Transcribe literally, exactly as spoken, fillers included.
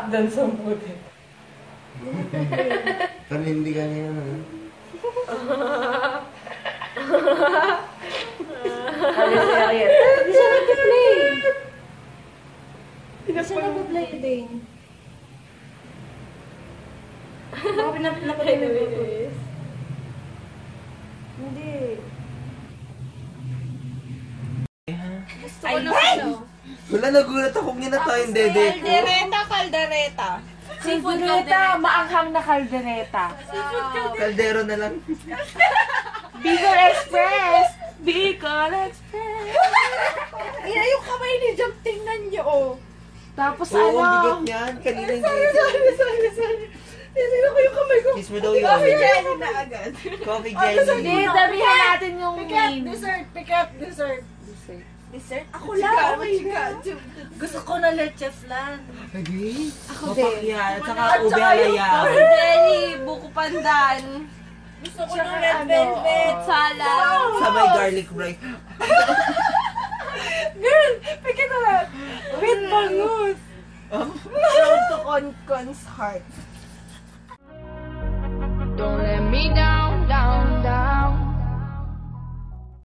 doon sa puti. Panindi ka niya. Ano siya yan? Hindi siya nag-play. Hindi siya nag-play din. Baka pinapalay mo yung Hindi. Gusto ko na ano. Wala, nagulat akong ginata yung dede ko. Kaldereta, kaldereta. Seafood Kaldereta, maanghang na kaldereta. Kaldero na lang. Bicol Express! Bicol Express! Ina, yung kamay ni Jam, tingnan niyo, oh. Tapos Oo, ano? ang bigot niyan. Kanina yung Sorry, sorry, sorry, sorry. Tingnan ko yung kamay ko. Kiss mo daw yun. Coffee jelly na agad. Coffee Oh, gusto jelly. Hindi, damihan natin yung Pikat, main. dessert, pikat, dessert. Dessert. Dessert? Ako lang, okay na. Gusto ko na leche flan. Lagi? Ako Papakyan. Tsaka At ube saka yung halaya. corn jelly, buko pandan. Gusto ko ng red ano, velvet, salad. Sabay garlic rice. Girl, pikat na lang. With bangus. Road to Con Con's heart. Don't let me down.